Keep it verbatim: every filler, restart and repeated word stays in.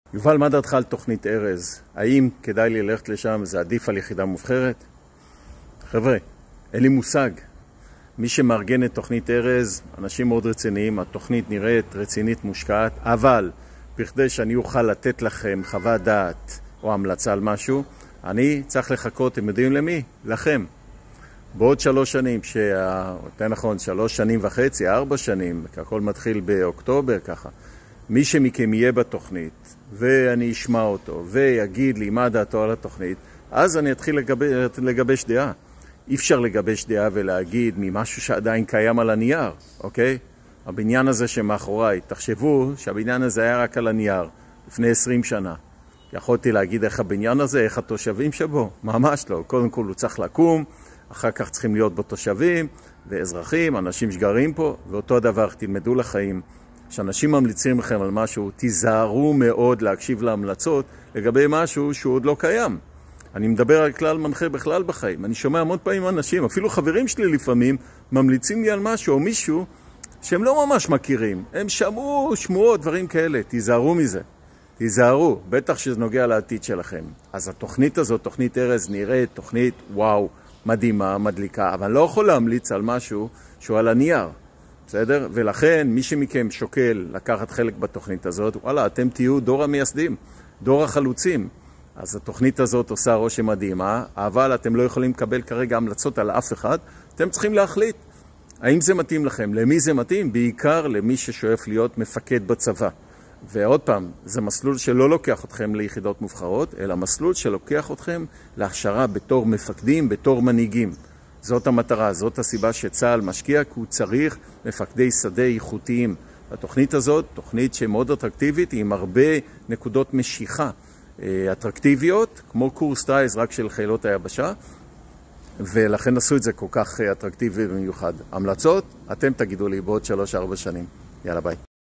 יובל, מה דעתך על תוכנית ארז? האם כדאי לי ללכת לשם? זה עדיף על יחידה מובחרת? חבר'ה, אין לי מושג. מי שמארגן את תוכנית ארז, אנשים מאוד רציניים, התוכנית נראית רצינית מושקעת, אבל בכדי שאני אוכל לתת לכם חוות דעת או המלצה על משהו, אני צריך לחכות, אתם יודעים למי? לכם. בעוד שלוש שנים, שה... נכון, שלוש שנים וחצי, ארבע שנים, הכל מתחיל באוקטובר ככה, מי שמכם יהיה בתוכנית, ואני אשמע אותו, ויגיד לי מה דעתו על התוכנית, אז אני אתחיל לגבש, לגבש דעה. אי אפשר לגבש דעה ולהגיד ממשהו שעדיין קיים על הנייר, אוקיי? הבניין הזה שמאחוריי, תחשבו שהבניין הזה היה רק על הנייר, לפני עשרים שנה. יכולתי להגיד איך הבניין הזה, איך התושבים שבו, ממש לא. קודם כל הוא צריך לקום, אחר כך צריכים להיות בו תושבים ואזרחים, אנשים שגרים פה, ואותו הדבר תלמדו לחיים. כשאנשים ממליצים לכם על משהו, תיזהרו מאוד להקשיב להמלצות לגבי משהו שהוא עוד לא קיים. אני מדבר על כלל מנחה בכלל בחיים. אני שומע המון פעמים אנשים, אפילו חברים שלי לפעמים, ממליצים לי על משהו או מישהו שהם לא ממש מכירים. הם שמעו שמועות, דברים כאלה. תיזהרו מזה. תיזהרו, בטח שזה נוגע לעתיד שלכם. אז התוכנית הזאת, תוכנית ארז, נראית תוכנית וואו, מדהימה, מדליקה, אבל אני לא יכול להמליץ על משהו שהוא על הנייר. בסדר? ולכן מי שמכם שוקל לקחת חלק בתוכנית הזאת, וואלה, אתם תהיו דור המייסדים, דור החלוצים. אז התוכנית הזאת עושה רושם מדהימה, אבל אתם לא יכולים לקבל כרגע המלצות על אף אחד. אתם צריכים להחליט האם זה מתאים לכם. למי זה מתאים? בעיקר למי ששואף להיות מפקד בצבא. ועוד פעם, זה מסלול שלא לוקח אתכם ליחידות מובחרות, אלא מסלול שלוקח אתכם להכשרה בתור מפקדים, בתור מנהיגים. זאת המטרה, זאת הסיבה שצה"ל משקיע, כי הוא צריך מפקדי שדה איכותיים. התוכנית הזאת, תוכנית שמאוד אטרקטיבית, עם הרבה נקודות משיכה אטרקטיביות, כמו קורס טייס רק של חילות היבשה, ולכן עשו את זה כל כך אטרקטיבי ומיוחד. המלצות, אתם תגידו לי בעוד שלוש ארבע שנים. יאללה ביי.